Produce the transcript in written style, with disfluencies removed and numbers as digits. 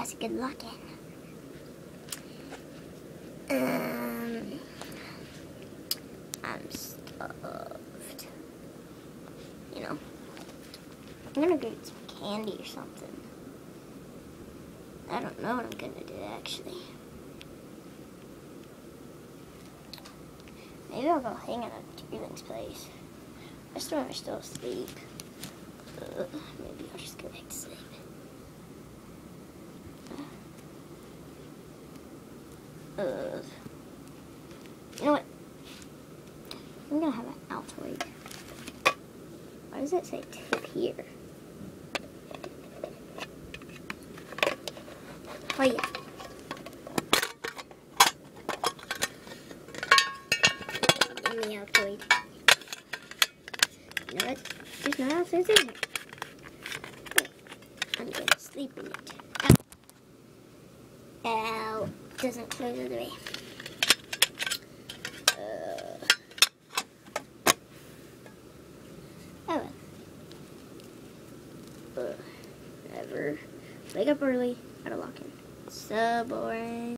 has a good lock-in. I'm stuffed. You know, I'm gonna go get some candy or something. I don't know what I'm gonna do actually. Maybe I'll go hang out at Julian's place. I still am still asleep. Maybe I'll just go back to sleep. You know what? I'm gonna have an Altoid. Why does it say tip here? Oh yeah. In the Altoid. You know what? There's no Altoids in here. Wait, I'm gonna sleep in it. Ow. Ow. Doesn't close all the way. Oh well. Whatever. Wake up early. Gotta lock in. So boring.